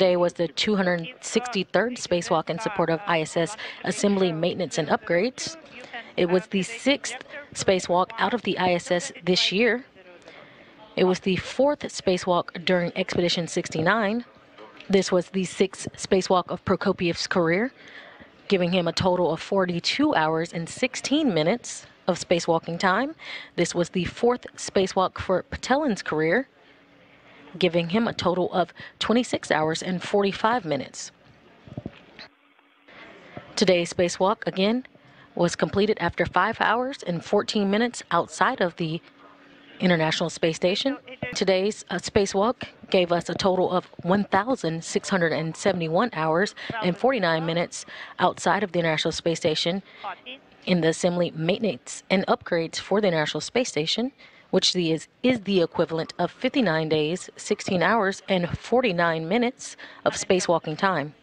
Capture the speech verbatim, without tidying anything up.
Today was the two hundred sixty-third spacewalk in support of I S S assembly, maintenance, and upgrades. It was the sixth spacewalk out of the I S S this year. It was the fourth spacewalk during Expedition sixty-nine. This was the sixth spacewalk of Prokopiev's career, giving him a total of forty-two hours and sixteen minutes of spacewalking time. This was the fourth spacewalk for Petelin's career, giving him a total of twenty-six hours and forty-five minutes. Today's spacewalk, again, was completed after five hours and fourteen minutes outside of the International Space Station. Today's uh, spacewalk gave us a total of one thousand six hundred seventy-one hours and forty-nine minutes outside of the International Space Station in the assembly, maintenance, and upgrades for the International Space Station, which is, is the equivalent of fifty-nine days, sixteen hours, and forty-nine minutes of spacewalking time.